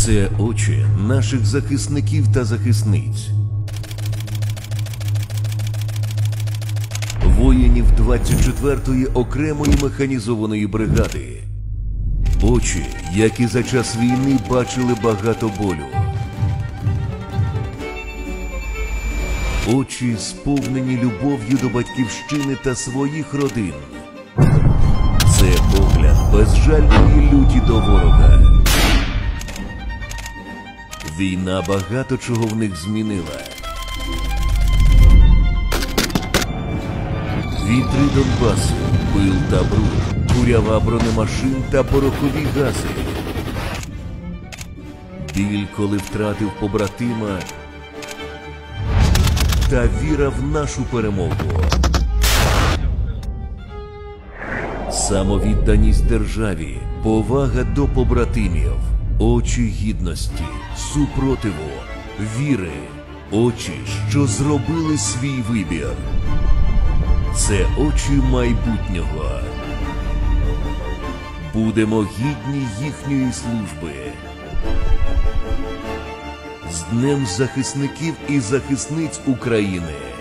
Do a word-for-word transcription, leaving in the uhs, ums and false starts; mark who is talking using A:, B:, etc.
A: Це очі наших захисників та захисниць. Воїнів двадцять четвертої окремої механізованої бригади. Очі, які за час війни бачили багато болю. Очі, сповнені любов'ю до батьківщини та своїх родин. Це погляд безжальної люті до ворога. Війна багато чого в них змінила. Вітри Донбасу, пил та бруд, курява бронемашин та порохові гази. Біль, коли втратив побратима, та віра в нашу перемогу. Самовідданість державі, повага до побратимів, очі гідності, супротиву, віри, очі, що зробили свій вибір. Це очі майбутнього. Будемо гідні їхньої служби. З Днем захисників і захисниць України!